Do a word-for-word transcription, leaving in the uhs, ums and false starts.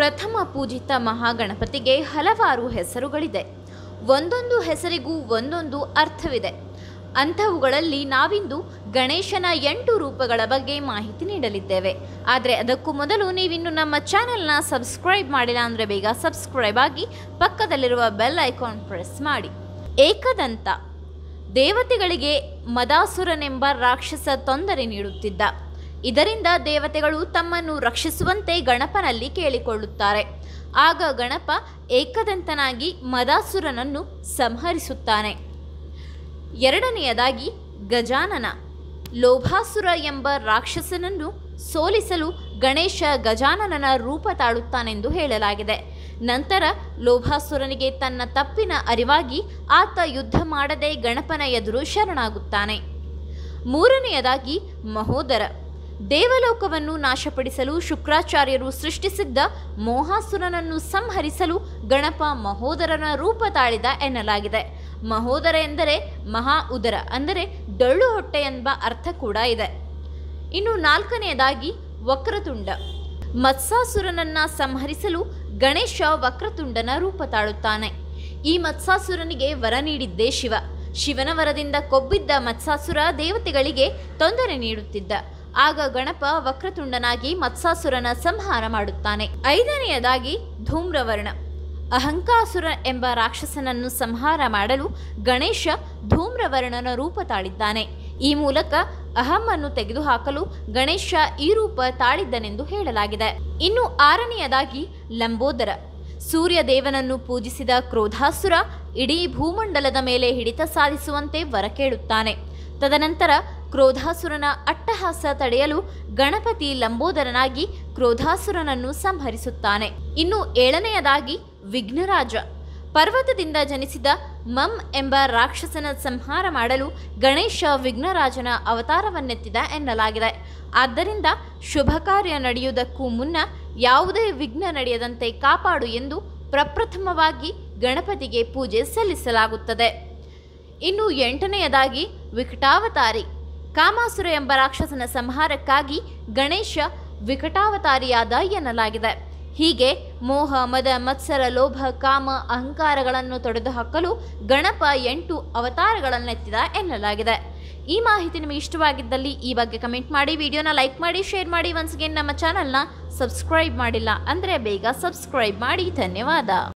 ಪ್ರಥಮ ಪೂಜಿತ ಮಹಾಗಣಪತಿಗೆ ಹಲವಾರು ಹೆಸರುಗಳಿದೆ. ಒಂದೊಂದು ಹೆಸರಿಗೂ ಒಂದೊಂದು ಅರ್ಥವಿದೆ. ಅಂಥವುಗಳಲ್ಲಿ ನಾವಿಂದು ಗಣೇಶನ ಎಂಟು ರೂಪಗಳ ಬಗ್ಗೆ ಮಾಹಿತಿ ನೀಡಲಿದ್ದೇವೆ. ಆದರೆ ಅದಕ್ಕೂ ಮೊದಲು ನೀವಿನ್ನು ನಮ್ಮ ಚಾನೆಲ್ನ ಸಬ್ಸ್ಕ್ರೈಬ್ ಮಾಡಿಲ್ಲ ಅಂದರೆ ಬೇಗ ಸಬ್ಸ್ಕ್ರೈಬ್ ಆಗಿ ಪಕ್ಕದಲ್ಲಿರುವ ಬೆಲ್ ಐಕಾನ್ ಪ್ರೆಸ್ ಮಾಡಿ. ಏಕದಂತ ದೇವತೆಗಳಿಗೆ ಮದಾಸುರನೆಂಬ ರಾಕ್ಷಸ ತೊಂದರೆ ನೀಡುತ್ತಿದ್ದ. ಇದರಿಂದ ದೇವತೆಗಳು ತಮ್ಮನ್ನು ರಕ್ಷಿಸುವಂತೆ ಗಣಪನಲ್ಲಿ ಕೇಳಿಕೊಳ್ಳುತ್ತಾರೆ. ಆಗ ಗಣಪ ಏಕದಂತನಾಗಿ ಮದಾಸುರನನ್ನು ಸಂಹರಿಸುತ್ತಾನೆ. ಎರಡನೆಯದಾಗಿ ಗಜಾನನ ಲೋಭಾಸುರ ಎಂಬ ರಾಕ್ಷಸನನ್ನು ಸೋಲಿಸಲು ಗಣೇಶ ಗಜಾನನನ ರೂಪ ತಾಳುತ್ತಾನೆಂದು ಹೇಳಲಾಗಿದೆ. ನಂತರ ಲೋಭಾಸುರನಿಗೆ ತನ್ನ ತಪ್ಪಿನ ಅರಿವಾಗಿ ಆತ ಯುದ್ಧ ಮಾಡದೆ ಗಣಪನ ಎದುರು ಶರಣಾಗುತ್ತಾನೆ. ಮೂರನೆಯದಾಗಿ ಮಹೋದರ ದೇವಲೋಕವನ್ನು ನಾಶಪಡಿಸಲು ಶುಕ್ರಾಚಾರ್ಯರು ಸೃಷ್ಟಿಸಿದ್ದ ಮೋಹಾಸುರನನ್ನು ಸಂಹರಿಸಲು ಗಣಪ ಮಹೋದರನ ರೂಪ ತಾಳಿದ ಎನ್ನಲಾಗಿದೆ. ಮಹೋದರ ಎಂದರೆ ಮಹಾ ಉದರ ಅಂದರೆ ಡೊಳ್ಳು ಹೊಟ್ಟೆ ಎಂಬ ಅರ್ಥ ಕೂಡ ಇದೆ. ಇನ್ನು ನಾಲ್ಕನೆಯದಾಗಿ ವಕ್ರತುಂಡ ಮತ್ಸಾಸುರನನ್ನ ಸಂಹರಿಸಲು ಗಣೇಶ ವಕ್ರತುಂಡನ ರೂಪ ತಾಳುತ್ತಾನೆ. ಈ ಮತ್ಸಾಸುರನಿಗೆ ವರ ನೀಡಿದ್ದೇ ಶಿವ. ಶಿವನ ವರದಿಂದ ಕೊಬ್ಬಿದ್ದ ಮತ್ಸಾಸುರ ದೇವತೆಗಳಿಗೆ ತೊಂದರೆ ನೀಡುತ್ತಿದ್ದ. ಆಗ ಗಣಪ ವಕ್ರತುಂಡನಾಗಿ ಮತ್ಸಾಸುರನ ಸಂಹಾರ ಮಾಡುತ್ತಾನೆ. ಐದನೆಯದಾಗಿ ಧೂಮ್ರವರ್ಣ ಅಹಂಕಾಸುರ ಎಂಬ ರಾಕ್ಷಸನನ್ನು ಸಂಹಾರ ಮಾಡಲು ಗಣೇಶ ಧೂಮ್ರವರ್ಣನ ರೂಪ ತಾಳಿದ್ದಾನೆ. ಈ ಮೂಲಕ ಅಹಮ್ಮನ್ನು ತೆಗೆದುಹಾಕಲು ಗಣೇಶ ಈ ರೂಪ ತಾಳಿದ್ದನೆಂದು ಹೇಳಲಾಗಿದೆ. ಇನ್ನು ಆರನೆಯದಾಗಿ ಲಂಬೋದರ ಸೂರ್ಯ ದೇವನನ್ನು ಪೂಜಿಸಿದ ಕ್ರೋಧಾಸುರ ಇಡೀ ಭೂಮಂಡಲದ ಮೇಲೆ ಹಿಡಿತ ಸಾಧಿಸುವಂತೆ ವರ ಕೇಳುತ್ತಾನೆ. ತದನಂತರ ಕ್ರೋಧಾಸುರನ ಅಟ್ಟಹಾಸ ತಡೆಯಲು ಗಣಪತಿ ಲಂಬೋದರನಾಗಿ ಕ್ರೋಧಾಸುರನನ್ನು ಸಂಹರಿಸುತ್ತಾನೆ. ಇನ್ನು ಏಳನೆಯದಾಗಿ ವಿಘ್ನರಾಜ ಪರ್ವತದಿಂದ ಜನಿಸಿದ ಮಮ್ ಎಂಬ ರಾಕ್ಷಸನ ಸಂಹಾರ ಮಾಡಲು ಗಣೇಶ ವಿಘ್ನರಾಜನ ಅವತಾರವನ್ನೆತ್ತಿದ ಎನ್ನಲಾಗಿದೆ. ಆದ್ದರಿಂದ ಶುಭ ಕಾರ್ಯ ನಡೆಯುವುದಕ್ಕೂ ಮುನ್ನ ಯಾವುದೇ ವಿಘ್ನ ನಡೆಯದಂತೆ ಕಾಪಾಡು ಎಂದು ಪ್ರಪ್ರಥಮವಾಗಿ ಗಣಪತಿಗೆ ಪೂಜೆ ಸಲ್ಲಿಸಲಾಗುತ್ತದೆ. ಇನ್ನು ಎಂಟನೆಯದಾಗಿ ವಿಕಟಾವತಾರಿ ಕಾಮಾಸುರ ಎಂಬ ರಾಕ್ಷಸನ ಸಂಹಾರಕ್ಕಾಗಿ ಗಣೇಶ ವಿಕಟಾವತಾರಿಯಾದ ಎನ್ನಲಾಗಿದೆ. ಹೀಗೆ ಮೋಹ ಮದ ಮತ್ಸರ ಲೋಭ ಕಾಮ ಅಹಂಕಾರಗಳನ್ನು ತೊಡೆದುಹಾಕಲು ಗಣಪ ಎಂಟು ಅವತಾರಗಳನ್ನೆತ್ತಿದ ಎನ್ನಲಾಗಿದೆ. ಈ ಮಾಹಿತಿ ನಿಮಗೆ ಇಷ್ಟವಾಗಿದ್ದಲ್ಲಿ ಈ ಬಗ್ಗೆ ಕಮೆಂಟ್ ಮಾಡಿ, ವಿಡಿಯೋನ ಲೈಕ್ ಮಾಡಿ, ಶೇರ್ ಮಾಡಿ. ಒನ್ಸ್ ಅಗೇನ್ ನಮ್ಮ ಚಾನಲ್ನ ಸಬ್ಸ್ಕ್ರೈಬ್ ಮಾಡಿಲ್ಲ ಅಂದರೆ ಬೇಗ ಸಬ್ಸ್ಕ್ರೈಬ್ ಮಾಡಿ. ಧನ್ಯವಾದ.